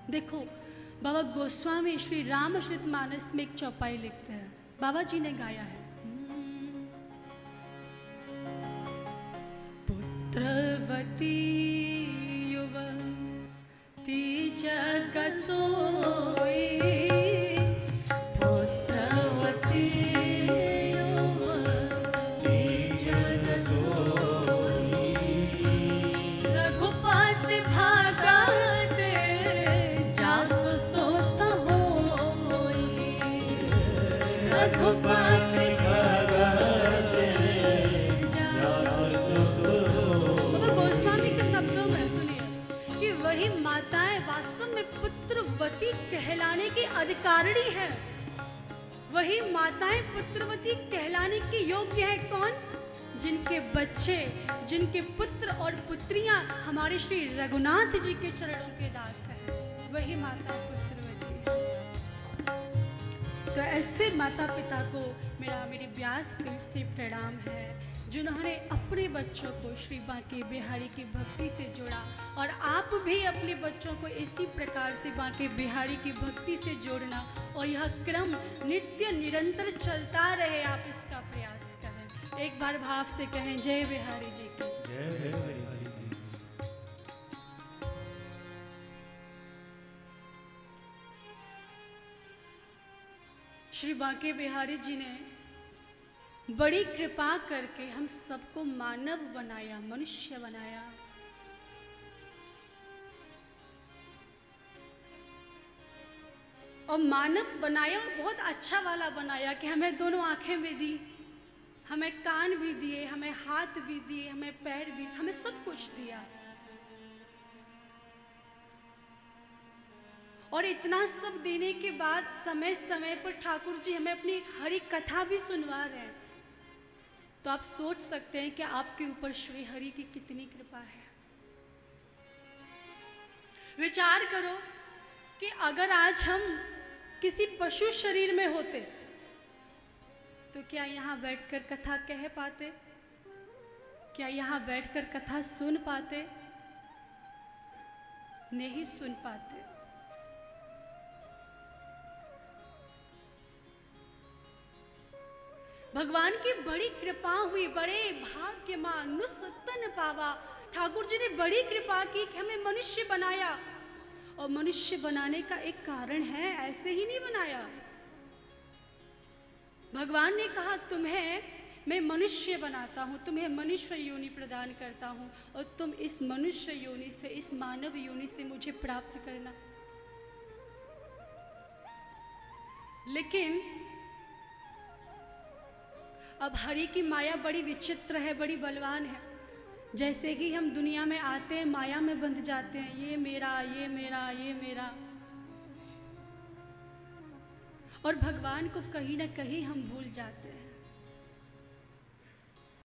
देखो, बाबा गोस्वामी श्री रामचरितमानस में एक चौपाई लिखते हैं, बाबा जी ने गाया है। पुत्रवती युवती जग सोई, पुत्रवती युवती जग सोई, रघुपति भगत जासु सोत होई, रघुपति पुत्रवती कहलाने की अधिकारिणी है। वही माताएं पुत्रवती कहलाने के योग्य है कौन? जिनके बच्चे, जिनके पुत्र और पुत्रियां हमारे श्री रघुनाथ जी के चरणों के दास हैं, वही माता पुत्रवती है। तो ऐसे माता पिता को मेरे व्यास पीठ से प्रणाम है, जिन्होंने अपने बच्चों को श्री बांके बिहारी की भक्ति से जोड़ा। और आप भी अपने बच्चों को इसी प्रकार से बांके बिहारी की भक्ति से जोड़ना, और यह क्रम नित्य निरंतर चलता रहे, आप इसका प्रयास करें। एक बार भाव से कहें, जय बिहारी जी की जय। श्री बांके बिहारी जी ने बड़ी कृपा करके हम सबको मानव बनाया, मनुष्य बनाया। और मानव बनाया, बहुत अच्छा वाला बनाया कि हमें दोनों आंखें भी दी, हमें कान भी दिए, हमें हाथ भी दिए, हमें पैर भी, हमें सब कुछ दिया। और इतना सब देने के बाद समय समय पर ठाकुर जी हमें अपनी हरि कथा भी सुनवा रहे हैं। तो आप सोच सकते हैं कि आपके ऊपर श्री हरि की कितनी कृपा है। विचार करो कि अगर आज हम किसी पशु शरीर में होते तो क्या यहाँ बैठकर कथा कह पाते? क्या यहाँ बैठकर कथा सुन पाते? नहीं सुन पाते। भगवान की बड़ी कृपा हुई, बड़े भाग्यमान नुसतन पावा। ठाकुर जी ने बड़ी कृपा की कि हमें मनुष्य बनाया, और मनुष्य बनाने का एक कारण है, ऐसे ही नहीं बनाया। भगवान ने कहा तुम्हें मैं मनुष्य बनाता हूँ, तुम्हें मनुष्य योनि प्रदान करता हूँ, और तुम इस मनुष्य योनि से, इस मानव योनि से मुझे प्राप्त करना। लेकिन अब हरि की माया बड़ी विचित्र है, बड़ी बलवान है। जैसे ही हम दुनिया में आते हैं, माया में बंध जाते हैं, ये मेरा, ये मेरा, ये मेरा। और भगवान को कहीं ना कहीं हम भूल जाते हैं।